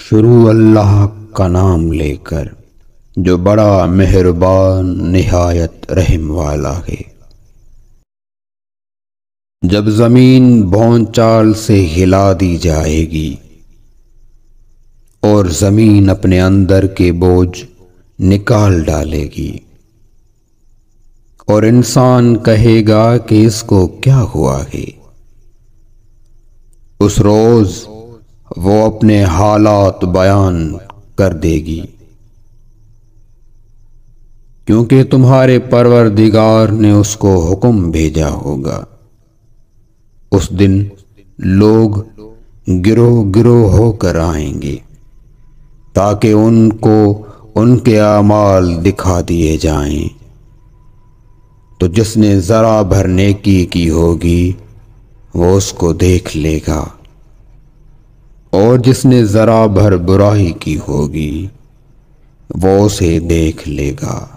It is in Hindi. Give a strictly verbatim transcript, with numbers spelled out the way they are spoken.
शुरू अल्लाह का नाम लेकर जो बड़ा मेहरबान निहायत रहम वाला है। जब जमीन भौंचाल से हिला दी जाएगी और जमीन अपने अंदर के बोझ निकाल डालेगी और इंसान कहेगा कि इसको क्या हुआ है, उस रोज वो अपने हालात बयान कर देगी, क्योंकि तुम्हारे परवरदिगार ने उसको हुक्म भेजा होगा। उस दिन लोग गिरोह गिरोह होकर आएंगे ताकि उनको उनके आमाल दिखा दिए जाएं। तो जिसने जरा भर नेकी की होगी वो उसको देख लेगा और जिसने जरा भर बुराई की होगी वो उसे देख लेगा।